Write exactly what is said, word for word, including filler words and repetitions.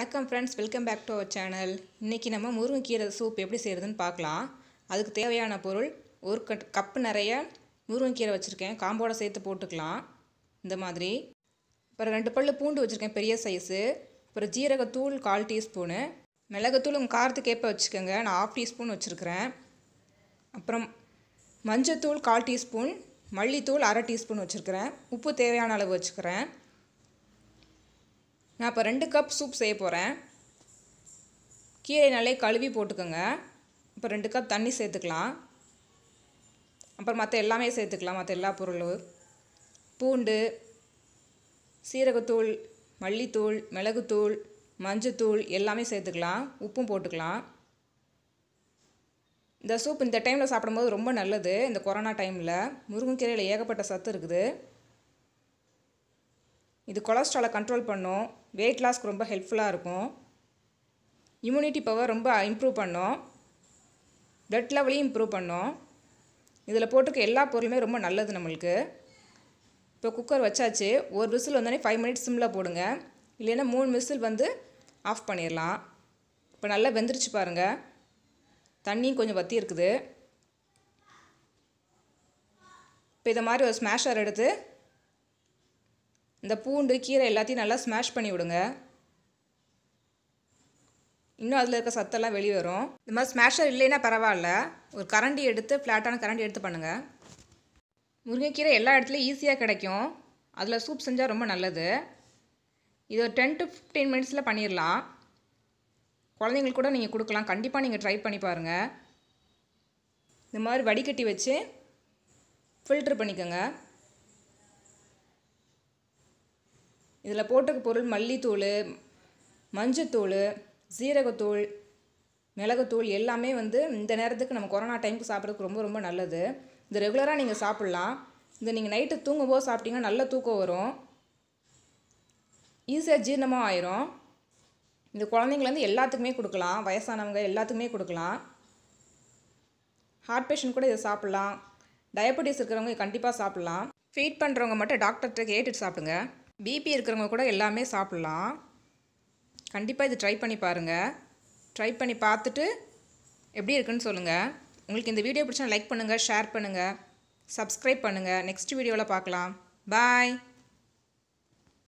வணக்கம் friends, welcome back to our channel. இன்றைக்கி நம்ம முருங்கைக்கீரை சூப் எப்படி செய்கிறதுன்னு பார்க்கலாம். அதுக்கு தேவையான பொருள் ஒரு கட் கப்பு நிறைய முருங்கைக்கீரை வச்சுருக்கேன். காம்போட சேர்த்து போட்டுக்கலாம் இந்த மாதிரி. அப்புறம் ரெண்டு பல்லு பூண்டு வச்சுருக்கேன் பெரிய சைஸு. அப்புறம் ஜீரகத்தூள் கால் டீஸ்பூனு, மிளகுத்தூள் உங்கள் காரத்துக்கு ஏற்ப வச்சுக்கோங்க, நான் ஆஃப் டீஸ்பூன் வச்சுருக்கிறேன். அப்புறம் மஞ்சத்தூள் கால் டீஸ்பூன், மல்லித்தூள் அரை டீஸ்பூன் வச்சுருக்கிறேன். உப்பு தேவையான அளவு வச்சுக்கிறேன். நான் இப்போ ரெண்டு கப் சூப் செய்ய போகிறேன். கீரை நல்லா கழுவி போட்டுக்கோங்க. இப்போ ரெண்டு கப் தண்ணி சேர்த்துக்கலாம். அப்புறம் மற்ற எல்லாமே சேர்த்துக்கலாம், மற்ற எல்லா பொருளும். பூண்டு, சீரகத்தூள், மல்லித்தூள், மிளகுத்தூள், மஞ்சத்தூள் எல்லாமே சேர்த்துக்கலாம். உப்பும் போட்டுக்கலாம். இந்த சூப் இந்த டைமில் சாப்பிடும்போது ரொம்ப நல்லது. இந்த கொரோனா டைமில் முருங்கைக்கீரையில் ஏகப்பட்ட சத்து இருக்குது. இது கொலஸ்ட்ராலை கண்ட்ரோல் பண்ணும், வெயிட் லாஸ்க்கு ரொம்ப ஹெல்ப்ஃபுல்லாக இருக்கும். இம்யூனிட்டி பவர் ரொம்ப இம்ப்ரூவ் பண்ணும், பிளட் லெவலையும் இம்ப்ரூவ் பண்ணும். இதில் போட்டுக்க எல்லா பொருளுமே ரொம்ப நல்லது நம்மளுக்கு. இப்போ குக்கர் வச்சாச்சு. ஒரு விசில் வந்தோடனே ஃபைவ் மினிட்ஸ் சிம்மில் போடுங்க, இல்லைன்னா மூணு விசில் வந்து ஆஃப் பண்ணிடலாம். இப்போ நல்லா வெந்துருச்சு பாருங்கள். தண்ணியும் கொஞ்சம் வற்றி இருக்குது. இப்போ இதை மாதிரி ஒரு ஸ்மாஷர் எடுத்து இந்த பூண்டு கீரை எல்லாத்தையும் நல்லா ஸ்மாஷ் பண்ணி விடுங்க. இன்னும் அதில் இருக்க சத்தெல்லாம் வெளியே வரும். இந்த மாதிரி ஸ்மாஷர் இல்லைன்னா பரவாயில்ல, ஒரு கரண்டி எடுத்து ஃப்ளாட்டான கரண்டி எடுத்து பண்ணுங்கள். முருங்கைக்கீரை எல்லா இடத்துலையும் ஈஸியாக கிடைக்கும். அதில் சூப் செஞ்சால் ரொம்ப நல்லது. இது ஒரு டென் டு ஃபிஃப்டீன் மினிட்ஸில் பண்ணிடலாம். குழந்தைங்களுக்கு கூட நீங்கள் கொடுக்கலாம். கண்டிப்பாக நீங்கள் ட்ரை பண்ணி பாருங்கள். இந்த மாதிரி வடிகட்டி வச்சு ஃபில்ட்ரு பண்ணிக்கோங்க. இதில் போட்டுக்க பொருள் மல்லித்தூள், மஞ்சத்தூள், சீரகத்தூள், மிளகுத்தூள் எல்லாமே வந்து இந்த நேரத்துக்கு நம்ம கொரோனா டைமுக்கு சாப்பிட்றதுக்கு ரொம்ப ரொம்ப நல்லது. இது ரெகுலராக நீங்கள் சாப்பிட்லாம். இதை நீங்கள் நைட்டு தூங்கும்போது சாப்பிட்டீங்கன்னா நல்ல தூக்கம் வரும், ஈஸியாக ஜீரணமாக ஆயிரும். இந்த குழந்தைங்கலேருந்து எல்லாத்துக்குமே கொடுக்கலாம், வயசானவங்க எல்லாத்துக்குமே கொடுக்கலாம். ஹார்ட் பேஷண்ட் கூட இதை சாப்பிட்லாம். டயபெட்டிஸ் இருக்கிறவங்க கண்டிப்பாக சாப்பிட்லாம். ஃபீட் பண்ணுறவங்க மட்டும் டாக்டர்கிட்ட கேட்டுட்டு சாப்பிடுங்க. பிபி இருக்கிறவங்க கூட எல்லாமே சாப்பிட்லாம். கண்டிப்பாக இது ட்ரை பண்ணி பாருங்கள். ட்ரை பண்ணி பார்த்துட்டு எப்படி இருக்குன்னு சொல்லுங்கள். உங்களுக்கு இந்த வீடியோ பிடிச்சா லைக் பண்ணுங்கள், ஷேர் பண்ணுங்கள், சப்ஸ்கிரைப் பண்ணுங்கள். நெக்ஸ்ட் வீடியோவில் பார்க்கலாம். பாய்.